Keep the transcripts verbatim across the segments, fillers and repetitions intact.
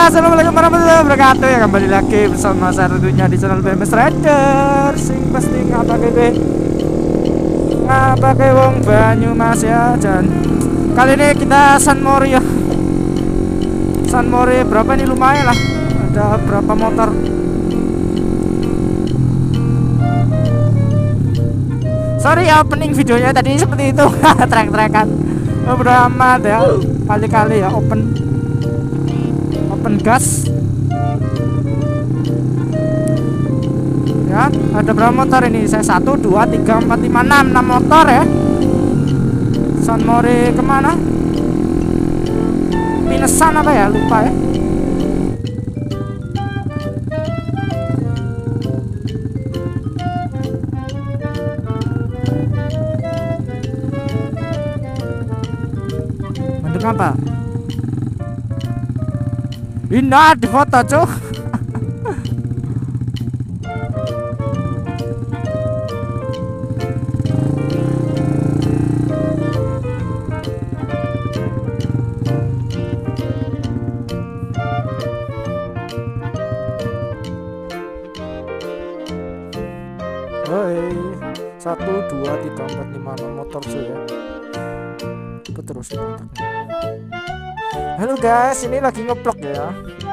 Assalamualaikum warahmatullahi wabarakatuh. Ya kembali lagi bersama saya tentunya di channel B M S Rider. Sing pasti ngapa kowe? Ngapa kowe wong Banyumas ya, Jan. Kali ini kita San Mori ya. San Mori berapa ini, lumayan lah. Ada berapa motor? Sorry ya, opening videonya tadi seperti itu. Trek-trekan udah amat ya, kali-kali ya open open gas ya. Ada berapa motor ini? Saya satu, dua, tiga, empat, lima, enam, enam motor ya. San Mori kemana? Pinesan apa ya, lupa ya. Mending apa? Indah di foto cuy. Hei, satu, dua, tiga, empat, lima, enam motor cuy ya. Cepet terus. Halo guys, ini lagi ngeplok ya.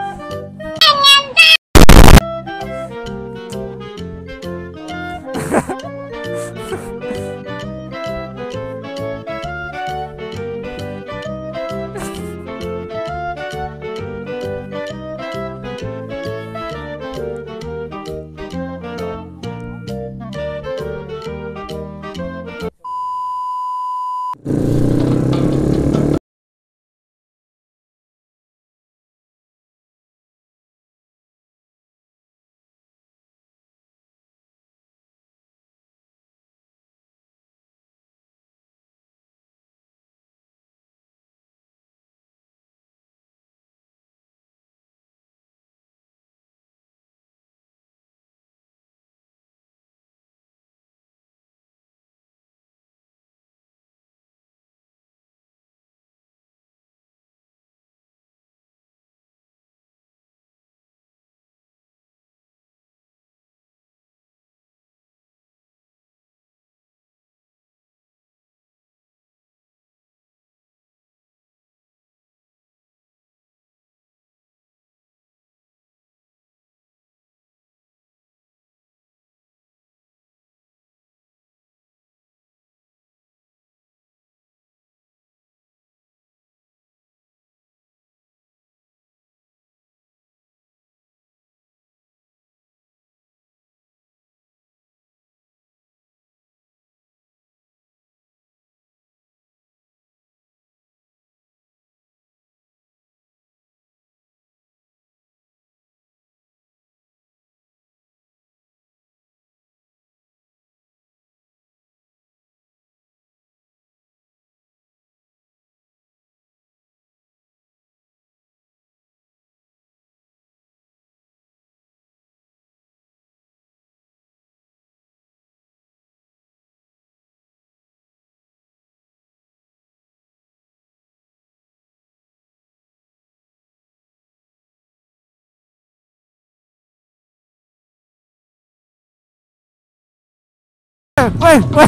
Weh, weh,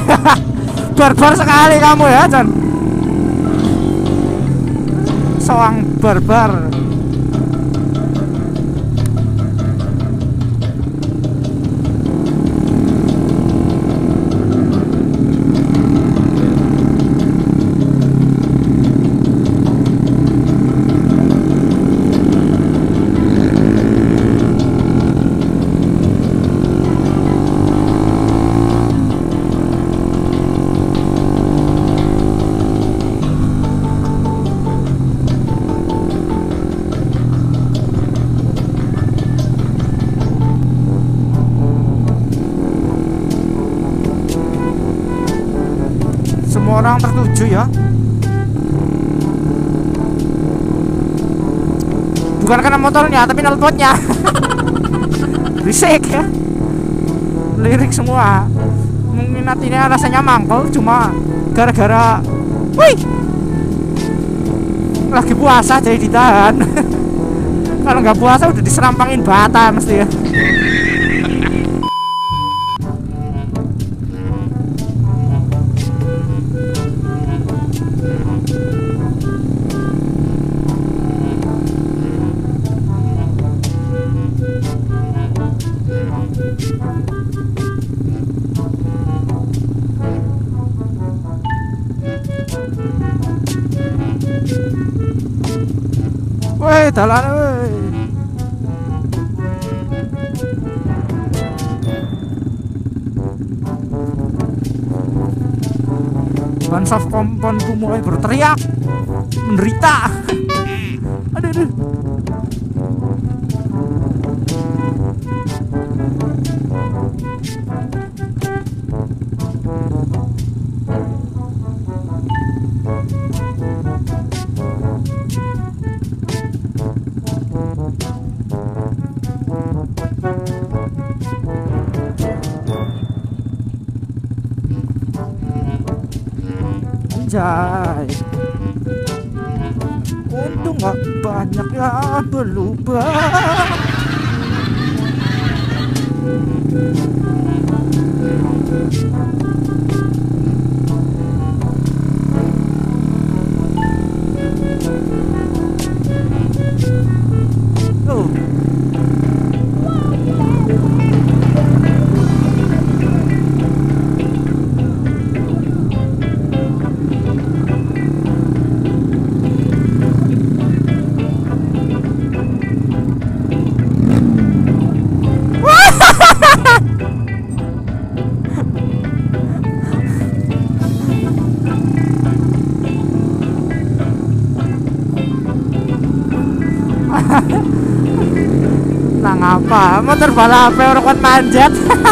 barbar sekali kamu ya, Jan. Soang barbar. Semua orang tertuju ya. Bukan karena motornya, tapi knalpotnya. Berisik ya. Lirik semua. Mungkin hatinya rasanya mangkel, cuma gara-gara wih, lagi puasa jadi ditahan. Kalau nggak puasa udah diserampangin bata mesti ya. Woi, dalan woi. Bansaf komponku mulai berteriak, menderita. Aduh, aduh. Anjay, untung gak banyak yang berubah. Oh. Nah ngapa motor balap orang kan manjat.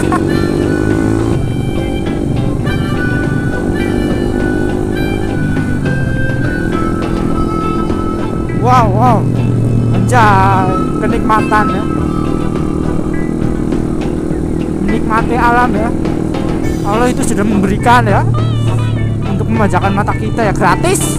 Wow wow, anjay, kenikmatan ya, menikmati alam ya. Allah itu sudah memberikan ya untuk memanjakan mata kita ya, gratis.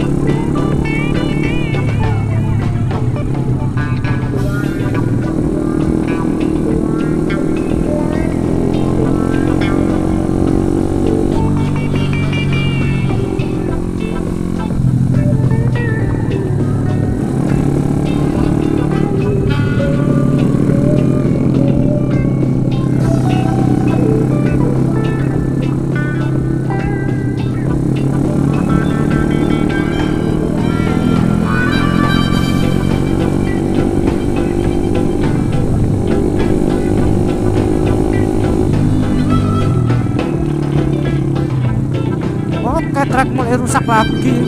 Truk mulai rusak lagi.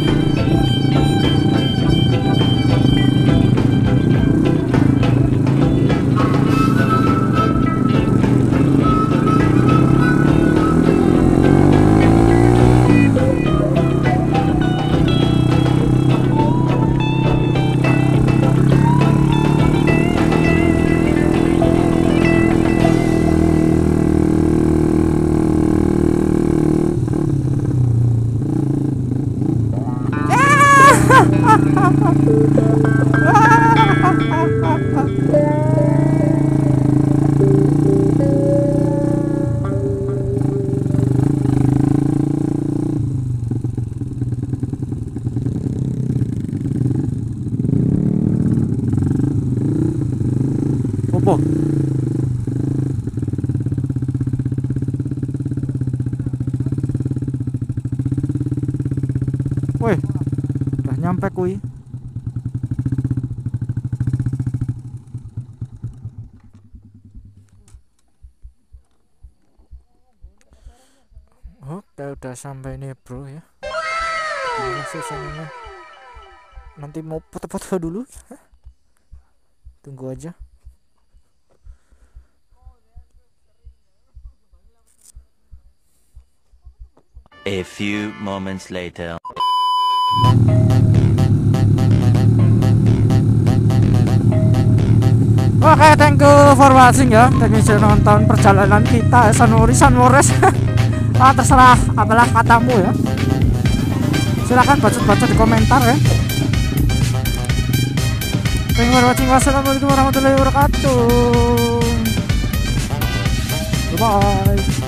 Opo. Woi, udah nyampe kuy. Oke, udah sampai nih bro ya. Gimana sih sananya? Nanti mau foto-foto dulu. Tunggu aja. A few moments later. Oke, thank you for watching ya. Thank you sudah nonton perjalanan kita Sanori Sanmores. Ah, terserah apalah katamu ya. Silahkan bacot-bacot di komentar ya. Thank you for watching. Wassalamualaikum warahmatullahi wabarakatuh. Bye bye.